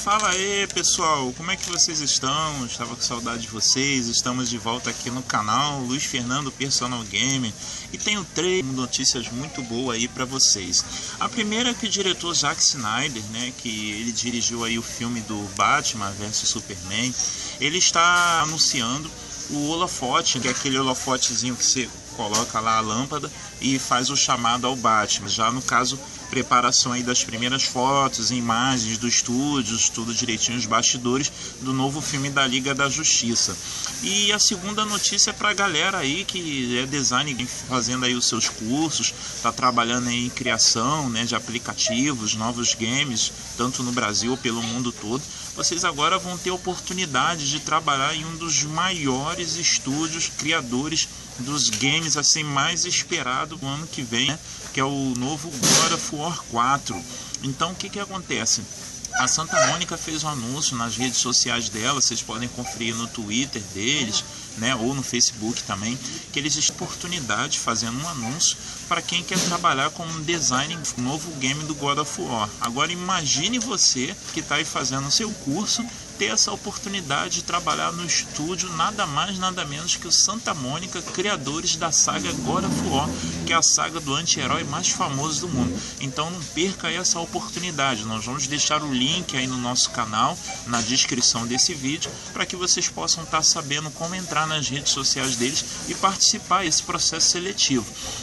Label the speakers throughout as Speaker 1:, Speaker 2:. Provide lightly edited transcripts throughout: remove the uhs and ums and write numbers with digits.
Speaker 1: Fala aí pessoal, como é que vocês estão? Estava com saudade de vocês. Estamos de volta aqui no canal Luiz Fernando Personal Gamer e tenho 3 notícias muito boas aí para vocês. A primeira é que o diretor Zack Snyder, né, que ele dirigiu aí o filme do Batman vs Superman, ele está anunciando o holofote, que é aquele holofotezinho que você coloca lá a lâmpada e faz o chamado ao Batman. Já no caso, preparação aí das primeiras fotos, imagens do estúdio, tudo direitinho, os bastidores do novo filme da Liga da Justiça. E a segunda notícia é pra galera aí que é design, fazendo aí os seus cursos, tá trabalhando aí em criação, né, de aplicativos, novos games, tanto no Brasil ou pelo mundo todo. Vocês agora vão ter oportunidade de trabalhar em um dos maiores estúdios criadores dos games assim mais esperado do ano que vem, né? Que é o novo God of War 4. Então o que acontece? A Santa Mônica fez um anúncio nas redes sociais dela, vocês podem conferir no Twitter deles, né, ou no Facebook também, que eles têm oportunidade fazendo um anúncio para quem quer trabalhar com um design novo game do God of War. Agora imagine você que está aí fazendo o seu curso ter essa oportunidade de trabalhar no estúdio nada mais nada menos que o Santa Mônica, criadores da saga God of War, que é a saga do anti-herói mais famoso do mundo. Então não perca aí essa oportunidade. Nós vamos deixar o link aí no nosso canal, na descrição desse vídeo, para que vocês possam estar sabendo como entrar nas redes sociais deles e participar desse processo seletivo.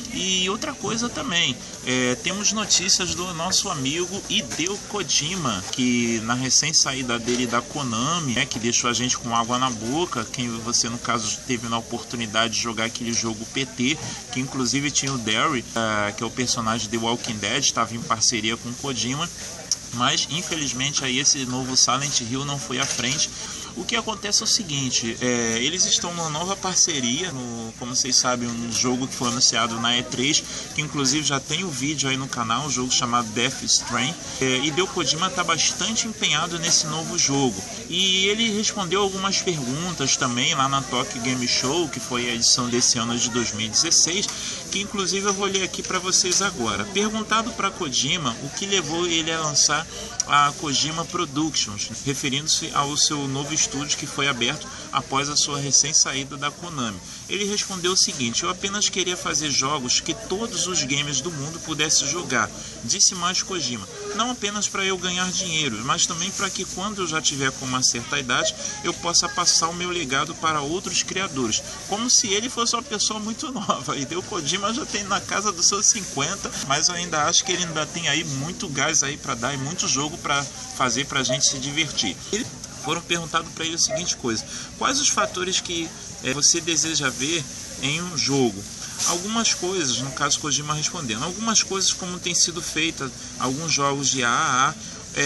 Speaker 1: E outra coisa também, temos notícias do nosso amigo Hideo Kojima, que na recém-saída dele da Konami, que deixou a gente com água na boca. Quem você no caso teve na oportunidade de jogar aquele jogo PT, que inclusive tinha o Derry, que é o personagem de The Walking Dead, estava em parceria com Kojima, mas infelizmente aí esse novo Silent Hill não foi à frente. O que acontece é o seguinte, eles estão numa nova parceria, como vocês sabem, um jogo que foi anunciado na E3, que inclusive já tem o vídeo aí no canal, um jogo chamado Death Stranding, e Hideo Kojima está bastante empenhado nesse novo jogo. E ele respondeu algumas perguntas também lá na Tokyo Game Show, que foi a edição desse ano de 2016, que inclusive eu vou ler aqui para vocês agora. Perguntado para Kojima o que levou ele a lançar a Kojima Productions, referindo-se ao seu novo estúdio que foi aberto após a sua recém-saída da Konami. Ele respondeu o seguinte: eu apenas queria fazer jogos que todos os gamers do mundo pudessem jogar, disse mais Kojima. Não apenas para eu ganhar dinheiro, mas também para que quando eu já tiver com uma certa idade, eu possa passar o meu legado para outros criadores. Como se ele fosse uma pessoa muito nova. E o Kojima já tem na casa dos seus 50, mas eu ainda acho que ele ainda tem aí muito gás aí para dar e muito jogo para fazer para a gente se divertir. Foram perguntados para ele a seguinte coisa: quais os fatores que você deseja ver em um jogo? Algumas coisas, no caso Kojima respondendo, algumas coisas como tem sido feita alguns jogos de AAA,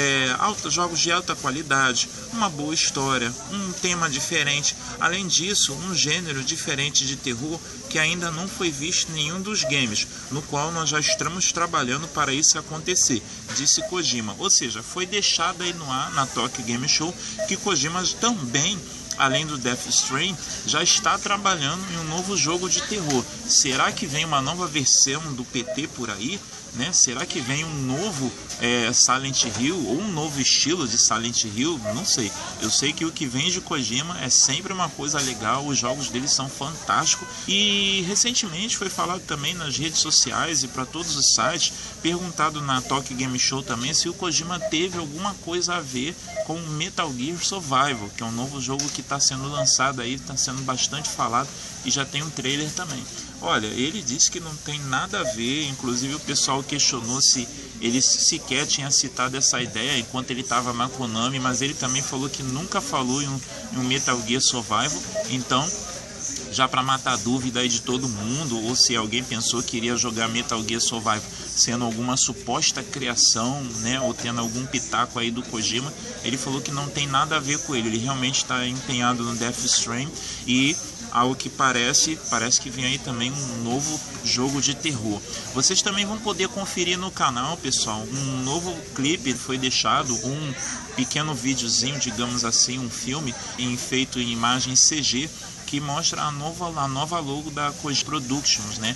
Speaker 1: jogos de alta qualidade, uma boa história, um tema diferente, além disso um gênero diferente de terror que ainda não foi visto em nenhum dos games, no qual nós já estamos trabalhando para isso acontecer, disse Kojima. Ou seja, foi deixado aí no ar na Tokyo Game Show que Kojima também, além do Death Stranding, já está trabalhando em um novo jogo de terror. Será que vem uma nova versão do PT por aí? Né? Será que vem um novo Silent Hill ou um novo estilo de Silent Hill? Não sei. Eu sei que o que vem de Kojima é sempre uma coisa legal, os jogos dele são fantásticos. E recentemente foi falado também nas redes sociais e para todos os sites, perguntado na Tokyo Game Show também se o Kojima teve alguma coisa a ver com Metal Gear Survival, que é um novo jogo que está sendo lançado aí, está sendo bastante falado e já tem um trailer também. Olha, ele disse que não tem nada a ver, inclusive o pessoal questionou se ele sequer tinha citado essa ideia enquanto ele estava na Konami, mas ele também falou que nunca falou em um Metal Gear Survival. Então, já para matar a dúvida aí de todo mundo, ou se alguém pensou que iria jogar Metal Gear Survival sendo alguma suposta criação, né, ou tendo algum pitaco aí do Kojima, ele falou que não tem nada a ver com ele. Ele realmente está empenhado no Death Stranding e ao que parece que vem aí também um novo jogo de terror. Vocês também vão poder conferir no canal, pessoal, um novo clipe foi deixado, um pequeno videozinho, digamos assim, um filme feito em imagem CG, que mostra a nova logo da Kojima Productions, né?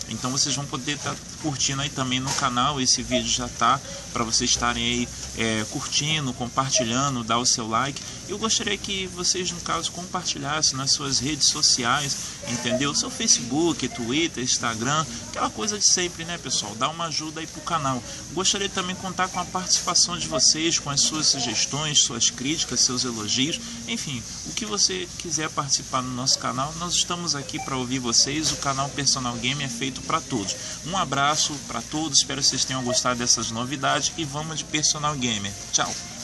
Speaker 1: Então vocês vão poder estar curtindo aí também no canal. Esse vídeo já tá para vocês estarem aí curtindo, compartilhando, dar o seu like. Eu gostaria que vocês, no caso, compartilhassem nas suas redes sociais, entendeu? Seu Facebook, Twitter, Instagram, aquela coisa de sempre, né, pessoal? Dá uma ajuda aí pro canal. Gostaria também de contar com a participação de vocês, com as suas sugestões, suas críticas, seus elogios, enfim, o que você quiser participar no nosso canal, nós estamos aqui para ouvir vocês. O canal Personal Game é feito para todos. Um abraço para todos, espero que vocês tenham gostado dessas novidades e vamos de Personal Gamer. Tchau!